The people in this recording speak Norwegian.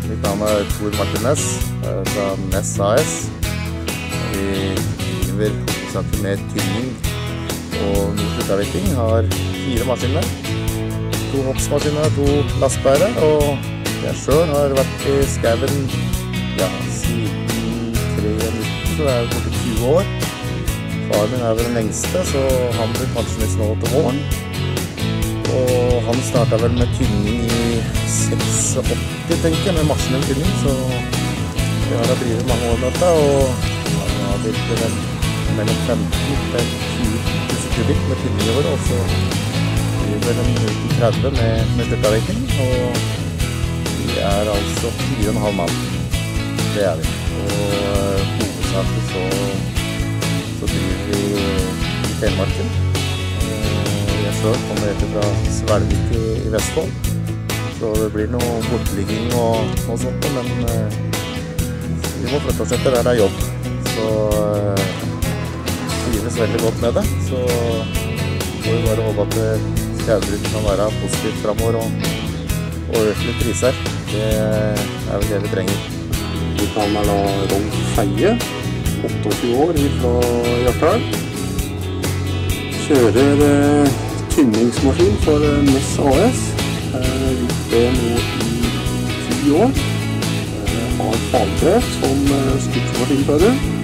Mitt navn Tor Martin Næss fra Næss AS. Vi driver hovedsakelig med tynning og sluttavvikling. Har 4 maskiner, 2 hogstmaskiner, 2 lastbærere, og jeg selv har vært i skauen siden 93, så det borte 20 år. Faren min vel den lengste, så han ble pensjonist nå til våren. Og han startet vel med tynning i 86, tenker jeg, med maskinentynning, så vi har drivet mange år med dette, og han har virkelig mellom 15 til 20 000 kubikk med tynning i år, og så driver den rundt 30 med sluttavvikling, og vi altså 4,5 mann. Det vi. Og hovedsakelig så driver vi i Telemarken. Jeg selv kommer etter fra Svelvik i Vestfold, så det blir noe bortligging og sånt, men vi må flytte oss etter der det jobb. Så trives veldig godt med det, så får vi bare håpe at skaubruket kan være positivt fremover og øke litt priser. Det vel det vi trenger. Vi kan da Rolf Feie, 28 år fra Hjartdal. Kjører tynningsmaskin for Næss AS. Gjort det nå i 10 år. Har fagbrev som skogsmaskinfører.